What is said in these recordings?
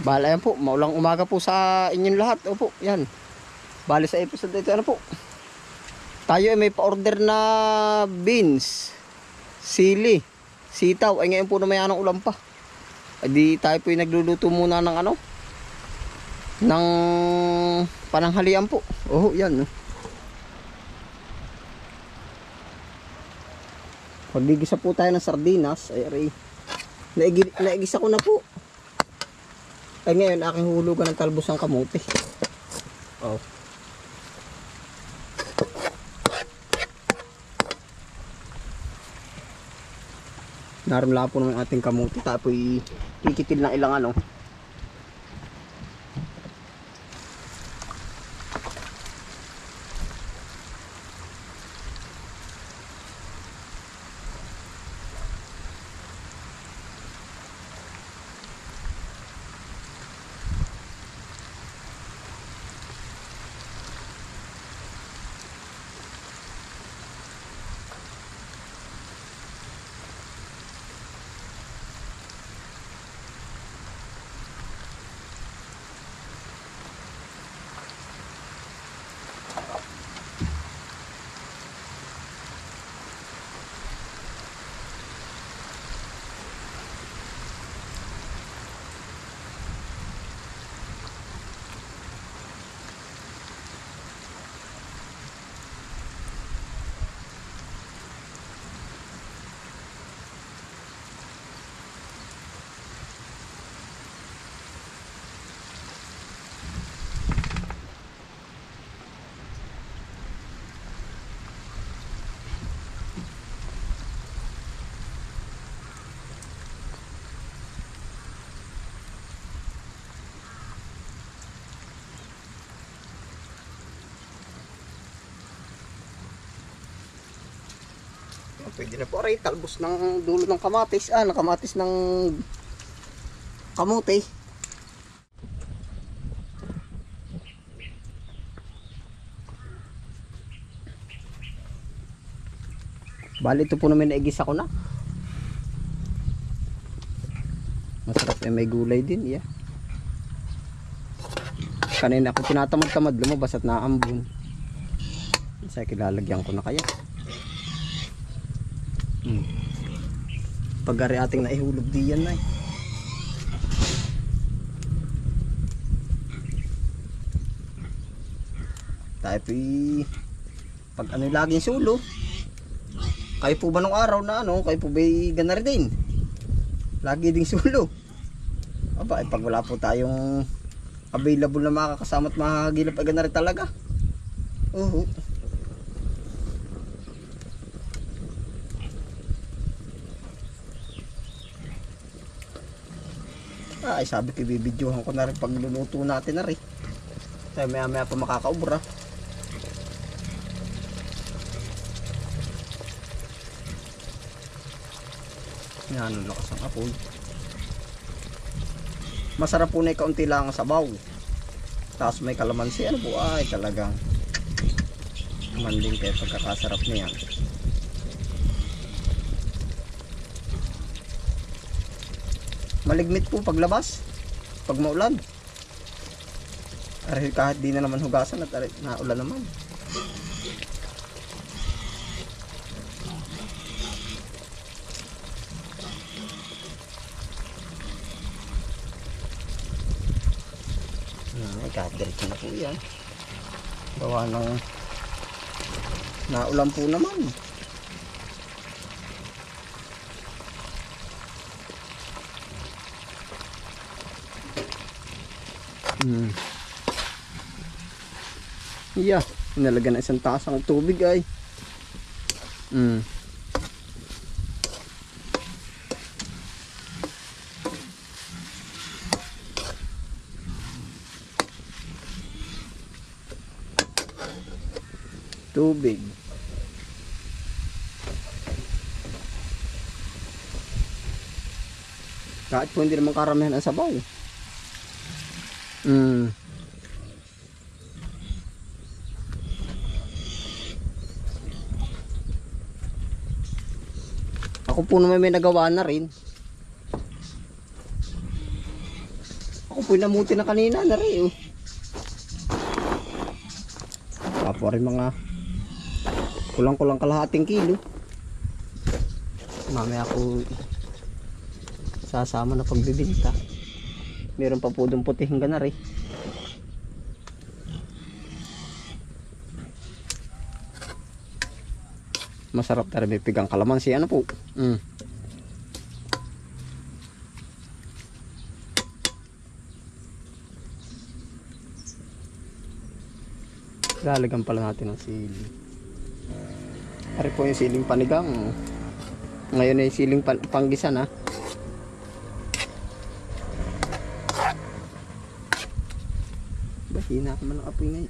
Bala yan po, maulang umaga po sa inyong lahat. Opo, yan. Bali sa episode ito, ano po. Tayo ay may pa-order na beans, sili, sitaw. Ay ngayon po na mayanang ulan pa. Ay di tayo po ay nagluluto muna ng ano, ng pananghalian po. Oh, yan. Paggigisa po tayo ng sardinas, ay aray. Naigisa ko na po. Ay ngayon aking hulugan ng talbos ng kamote. Oh. Narimla po naman ating kamote. Tapos ikikitil ng ilang ano. Pwede na po aray, talbos ng dulo ng kamatis. Nakamatis ng kamote. Bali ito po namin naigisa ko na. Masarap eh, may gulay din. Yeah. Kanina ako tinatamad-tamad lumabas at naambun. Sa kilalagyan ko na kaya. Pagari ating naihulog diyan na eh. Tayo po pag ano laging sulo. Kayo po ba nung araw na ano, kayo po ba ganar din? Lagi ding sulo. Aba, pag wala po tayong available na makakasama at makakagilap ay ganar talaga. Ay sabi ko bibidyohan ko na rin pagluluto natin na rin. Kaya maya maya pa makakaubra. Yan, lakas ang apoy. Masarap po na kaunti lang ang sabaw. Tapos may kalamansi. Ano po ay talagang manding kayo pagkakasarap niyan. Maligmit po paglabas pag maulan. Aril kahit di na naman hugasan at naulan naman. Kahit diretso na po yan. Gawa ng naulan po naman. Yeah, nalagyan na isang taas ng tubig ay. Tubig. Kahit po hindi naman karamihan ang sabaw. Ako po naman may nagawa na rin. Ako po namuti na kanina na rin. Kapwa rin mga kulang-kulang kalahating kilo. Mamaya ako sasama na pagbibinta. Meron pa po doon putihing ganari. Masarap na rin may pigang kalamansi. Ano po? Lalagyan pala natin ng sili. Ari po yung siling panigang. Ngayon ay siling panggisan ha. Bahina ka man ang apoy ngayon.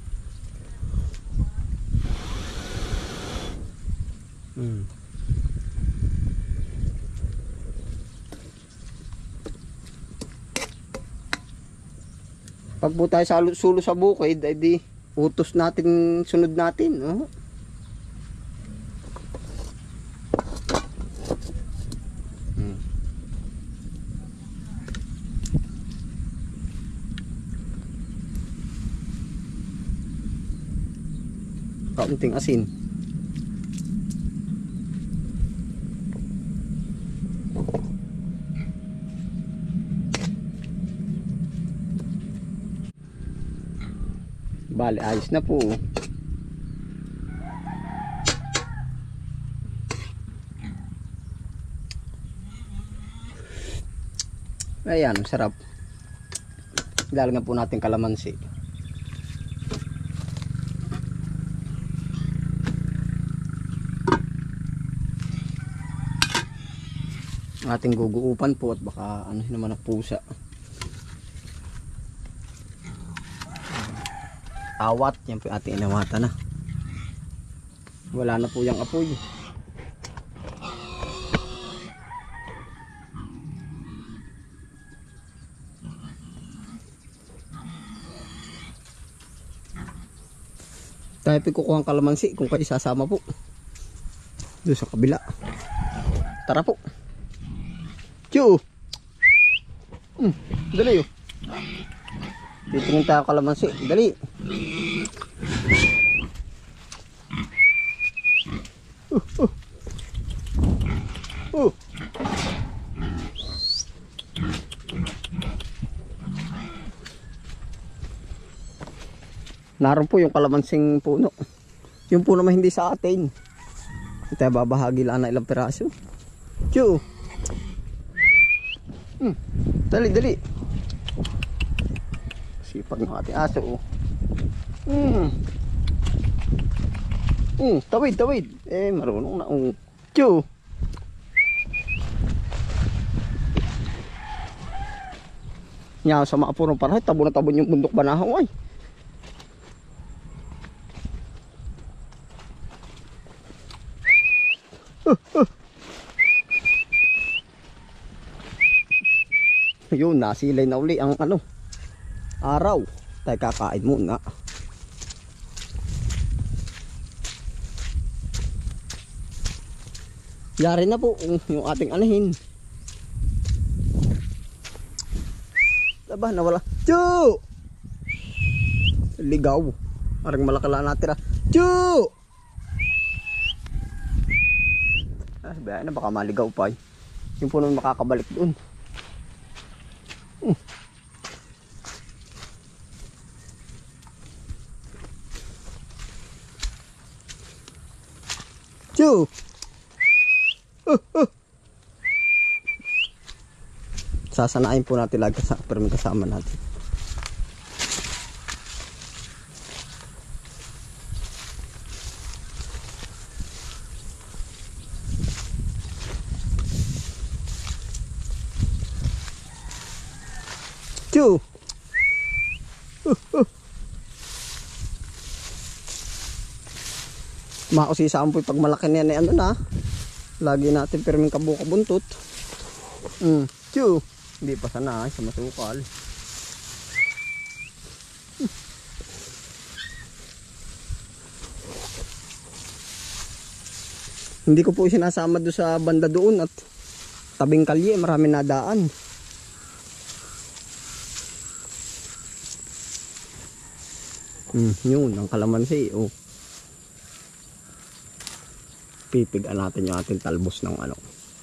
Pag po tayo sulo sa bukid, ay di utos natin, sunod natin. Kaunting asin. Bale, ayos na po. Ayan, sarap. Lalagyan po natin kalamansi. Ating guguupan po at baka ano naman ang pusa. Awat, yan po ating inawata na. Wala na po yung apoy. Tayo po kukuha ang kalamansi kung kayo sasama po doon sa kabila. Tara po. Chu! Dali yun. Titingin tayo kalamansi. Dali. Naroon po yung kalamansing puno. Yung puno naman hindi sa atin. Ito babahagi lang na ilang piraso. Chu! Dali, dali. Sipag ng ating aso. Tawid, tawid. Marunong na. Chu! Nya sa mga purong parahay, tabo na tabo yung bundok banahaw ay. Yun, nasilay na uli ang araw. Tayo kakain muna. Yari na po yung ating anahin. Aba, nawala. Chu! Ligaw. Parang malakala natira. Chu! Sabihan na baka maligaw pa. Yung puno makakabalik doon. Chu! Sasanain po natin lagi sa permi kasama natin. Chu! Makusisaan po pag malaki na yan na. Lagi natin perming kabuka buntot. Chu! Hindi pa sana sa masukal. Hindi ko po sinasama doon sa banda doon at tabing kalye, marami nadaan. Yun, ang kalamansi. Oh. Pipigaan natin yung ating talbos ng ano.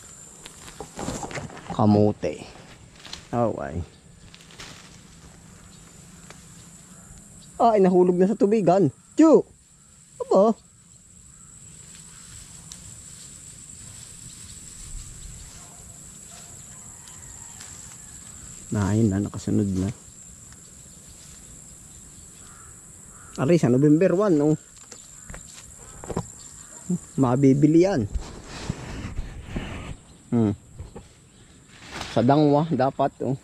Kamote. Okay. Ay, nahulog na sa tubigan. Tiyo! Aba? Ayun na, nakasunod na. Aray, sa November 1, oh. Mabibili yan. Sa Dangwa, dapat, oh.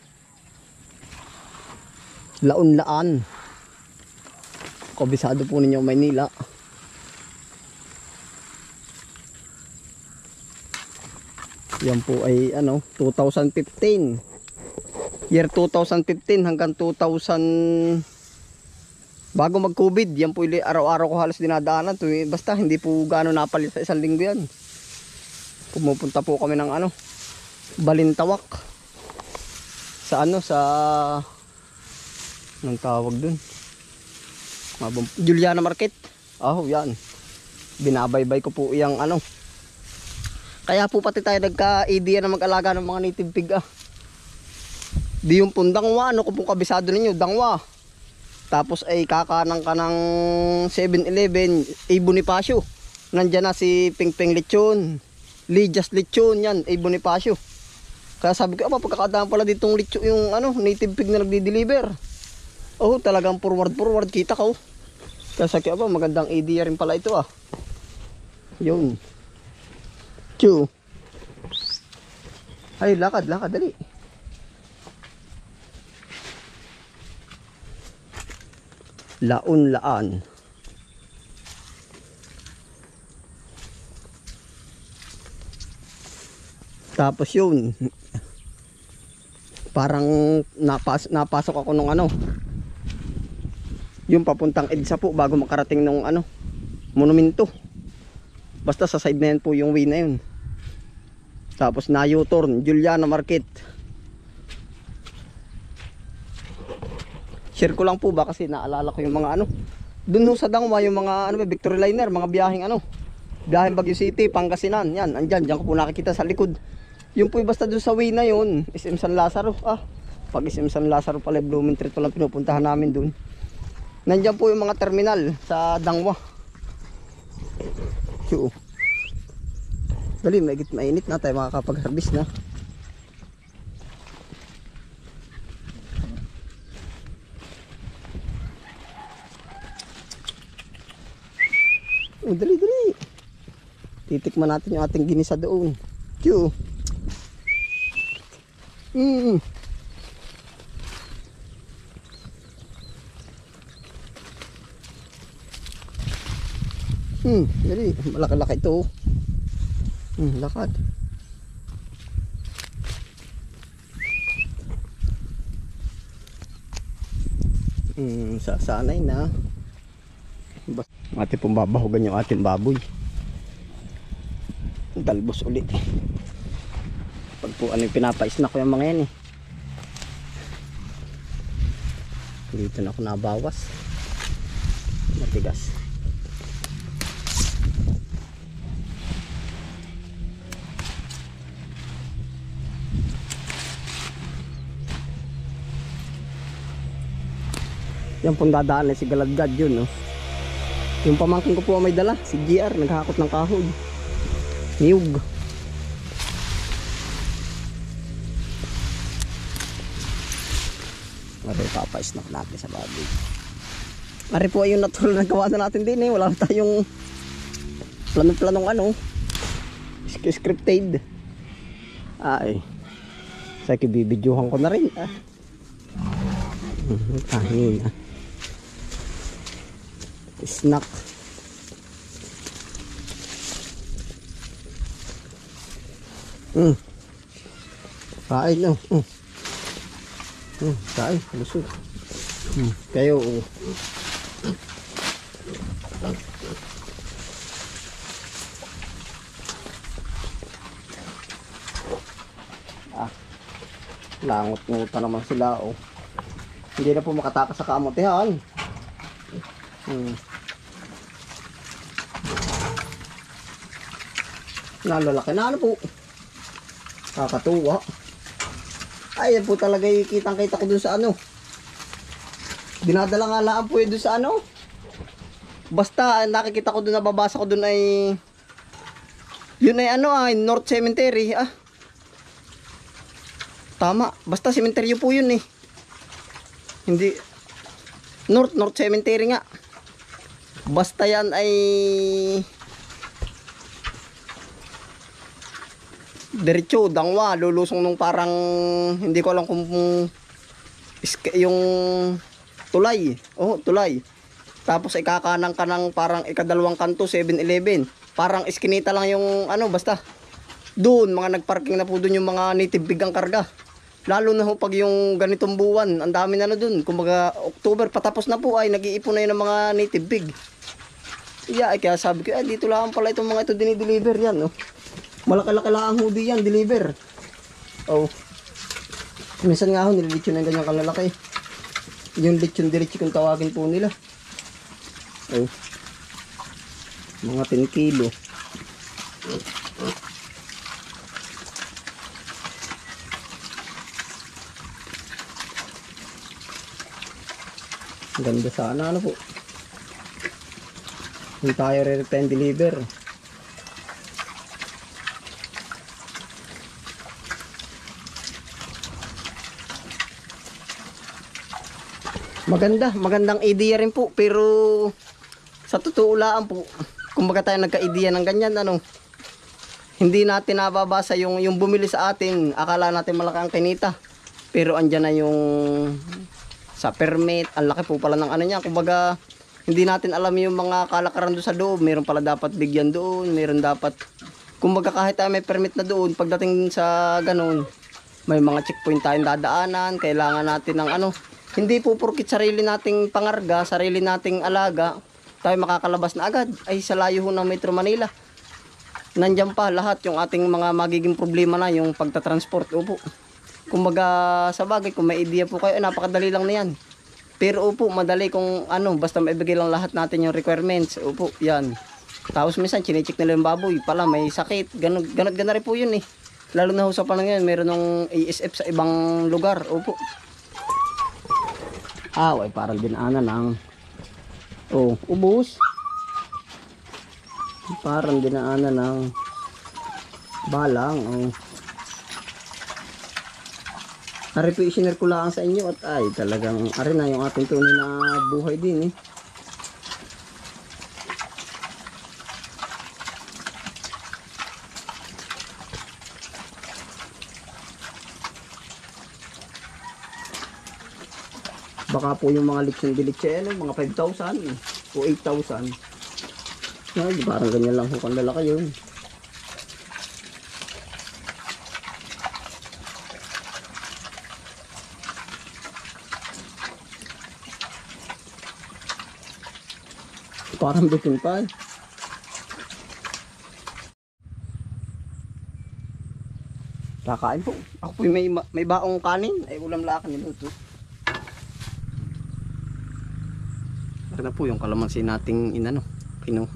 Laon-laan. Kabisado po ninyo Maynila. Yan po ay, ano, 2015. Year 2015 hanggang 2000 bago mag-COVID, yan po araw-araw ko halos dinadaanan. Basta hindi po gaano napalit sa isang linggo yan. Pumupunta po kami ng ano, Balintawak. Sa ano, sa anong tawag dun? Juliana Market. Oh, yan. Binabaybay ko po yung ano. Kaya po pati tayo nagka-idea na mag-alaga ng mga native pig ah. Di yung pong Dangwa, ano ko pong kabisado ninyo, Dangwa. Tapos ay kakanang ka ng 7-Eleven, Bonifacio. Nandyan na si Pingping Lechon, Lydias Lechon, yan, Bonifacio. Kaya sabi ko, pagkakadaan pala ditong lechon, yung ano, native pig na nagdi-deliver. Oh, talagang forward, kita ko. Kaya sabi ko, magandang idea rin pala ito ah. Yun. Chew. Ay, lakad, dali. Laon-laan. Tapos yun, parang napasok ako nung ano, yung papuntang EDSA po bago makarating nung ano, monumento. Basta sa side na yan po yung way na yun. Tapos na U-turn, Juliana Market. Share ko lang po ba kasi naalala ko yung mga ano. Doon sa Dangwa yung mga ano, Victory Liner, mga biyaheng ano. Biyaheng Baguio City, Pangasinan. Yan, andyan, diyan ko po nakikita sa likod. Yung po basta doon sa way na yun, SM San Lazaro. Pag SM San Lazaro pala, Blooming Treat lang pinupuntahan namin doon. Nandiyan po yung mga terminal sa Dangwa. So, dali, mainit na tayo makakapag-harvest na. Oh, dali. Titikman natin yung ating ginisa doon. Q. Dali. Malaki-laki ito. Lakad. Sasanay na. Ating pong babahugan yung ating baboy. Talbos ulit. Pag po ano yung pinapais na ko yung mga yan eh. Dito na ako nabawas. Matigas. Yan pong dadaan si Galadgad yun, no? Yung pamangkin ko po may dala, si GR, naghakot ng kahoy. Niyog. Mari papais na natin sa baboy. Mari po ay yung natural na gawa na natin din eh. Wala tayong plano-planong ano. Scripted. Ay. Sa kibibidyohan ko na rin. Kahin ah. Snack. Kain no. Kain, lusog. Kayo langot-nguta naman sila Hindi na po makatakas sa kamotehan. Hmm. Nalalaki na ano po. Kakatuwa. Ay, yan po talaga yung kitang-kita ko dun sa ano. Dinadala nga lang po yun dun sa ano. Basta nakikita ko dun, nababasa ko dun ay yun ay ano ay North Cemetery. Ah. Tama, basta cemetery po yun eh. Hindi North Cemetery nga. Basta yan ay diretso, dangwa, lulusong nung parang hindi ko alam kung yung tulay. Oh, tulay. Tapos ikakanang ka ng parang ikadalawang kanto, 7-Eleven. Parang iskinita lang yung ano, basta. Doon, mga nagparking na po doon yung mga native big ang karga. Lalo na ho pag yung ganitong buwan, ang dami na na doon. Kumbaga, October, patapos na po ay nag-iipon na yun ng mga native big. Yeah, kaya sabi ko, dito lang pala itong mga ito dinideliver yan. Oh. Malaki-laki lang ang hoodie yan, deliver. Oh. Minsan nga ho, nililitsyon na yung ganyang kalalaki. Yung litsyon diretso kung tawagin po nila. Oh. Mga 10 kilo. Ganda sana ano po. Yung tayo re-return deliver. Magandang idea rin po, pero sa totoo lang po, kumbaga tayo nagka-idea ng ganyan ano. Hindi natin nababasa yung bumili sa atin, akala natin malaki ang kinita. Pero andyan na yung sa permit, ang laki po pala ng ano niya. Kumbaga hindi natin alam yung mga kalakaran doon sa loob. Meron pala dapat bigyan doon, meron dapat, kumbaga kahit tayo may permit na doon, pagdating sa ganun, may mga checkpoint tayong dadaanan, kailangan natin ng ano. Hindi po porkit sarili nating pangarga, sarili nating alaga, tayo makakalabas na agad. Ay sa layo ho ng Metro Manila. Nandiyan pa lahat yung ating mga magiging problema na yung pagta-transport. Opo. Kumbaga sa bagay, kung may idea po kayo, napakadali lang na yan. Pero opo, madali kung ano, basta maibigay lang lahat natin yung requirements. Opo, yan. Tapos minsan, chinecheck nila yung baboy. Pala, may sakit. Ganun rin po yun eh. Lalo na ho sa panahon ngayon, meron ng ASF sa ibang lugar. Opo. Ay, parang dinaanan ng ubos. Parang dinaanan ng balang. Ari po isinare ko lang sa inyo at ay talagang ari na yung ating tunay na buhay din eh. Baka po yung mga lechon mga 5,000 o 8,000. Ay, parang ganyan lang kung lalaki yun. Parang bitin pa eh. Kakain po. Ako po may baong kanin. Ay ulam lakan niluto. Ito na po yung kalamansi nating inano, kinuha.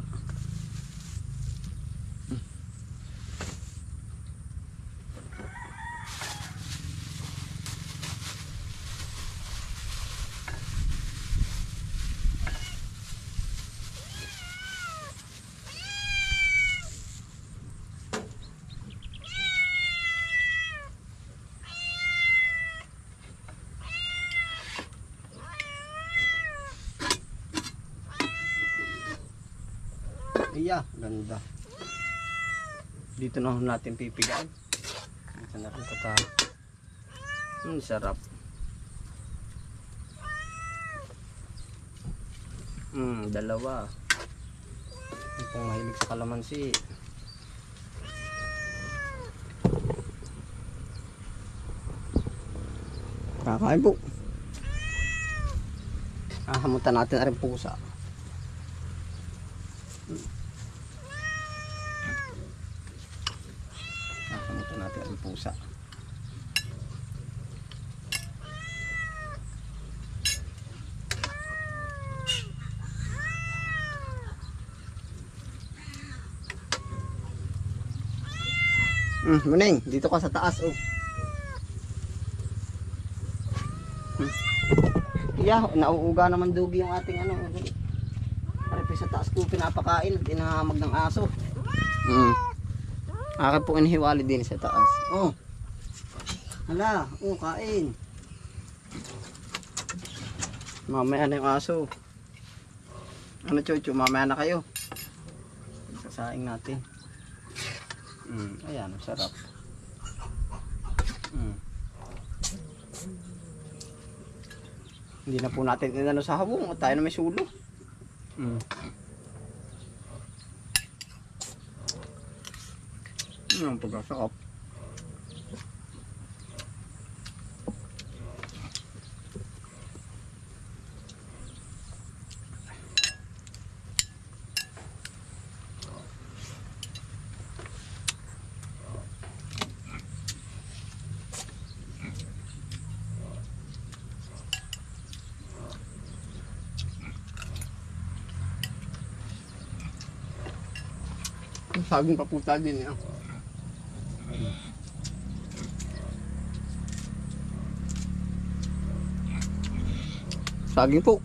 Iya, ganda. Dito na natin pipigaan. Dito na rin kata. Sarap. Dalawa. Yung pong mahilig sa kalamansi. Kakain po. Hamutan natin na rin pusa. Hamutan natin ang pusa. Muning, dito ka sa taas oh. Yeah, nauuga naman dugi yung ating ano. Pare sa taas ko pinapakain at inahamag ng aso. Akin po inihiwali din sa taas. Oh. Hala, oh kain. Mamaya na yung aso. Ano chuchu, mamaya na kayo. Sasaing natin. Ayan, sarap. Hindi na po natin inano sa habong at tayo na may sulo. Ang pagkasakap. Saging paputa din yan. Saging po.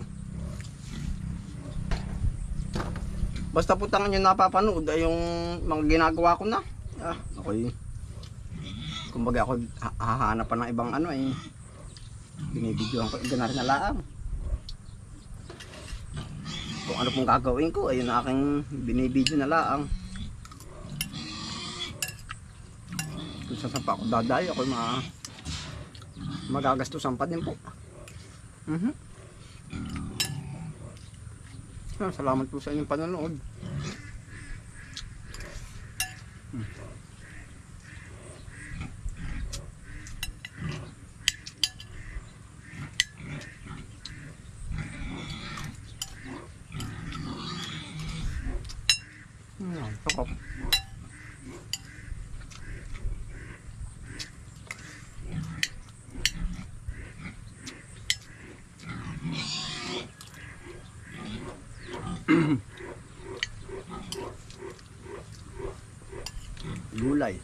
Basta po tangan nyo napapanood ay yung mga ginagawa ko na. Okay. Kumbaga ako hahanap pa ng ibang ano ay binibidyohan ko. Gana rin na laang. Kung ano pong gagawin ko ayun na aking binibidyo na laang. Kung saan pa ako dadayo ako magagastusan pa din po. Salamat po sa inyong panonood. Sarap. Gulay.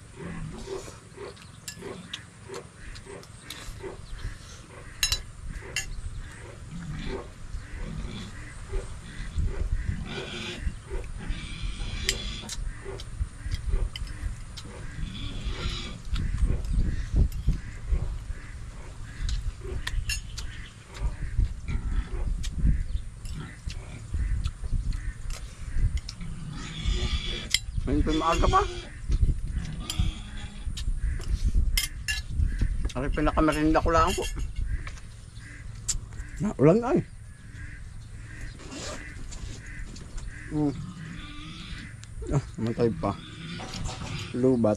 Ngayon pa maaga pa. Ang pinakamerinda ko lang po. Ulan na eh. Matay pa. Lubat.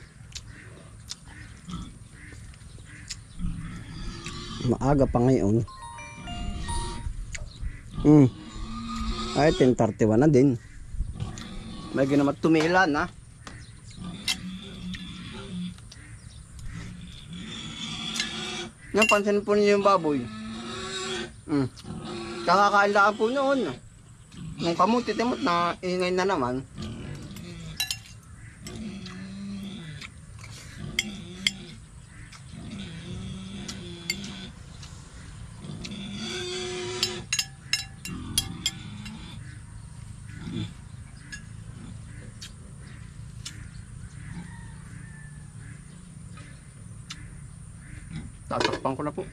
Maaga pa ngayon. Ay, 10:31 na din. May ginamat tumilan ha. Napansin po niyo yung baboy. Kakakain lang po noon. Nung kamuti-timot na ingay na naman. Tatakpan ko na po.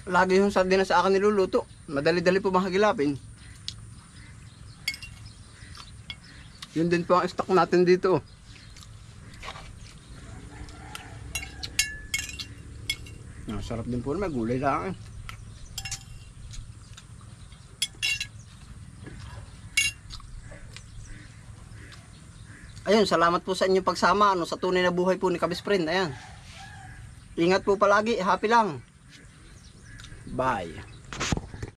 lagi yung sardinas sa akin niluluto. Madali-dali po mahagilapin. Yun din po ang stock natin dito. Sarap din po naman, gulay lang. Ayun, salamat po sa inyong pagsama sa tunay na buhay po ni Kabis Friend. Ayan. Ingat po palagi, happy lang. Bye.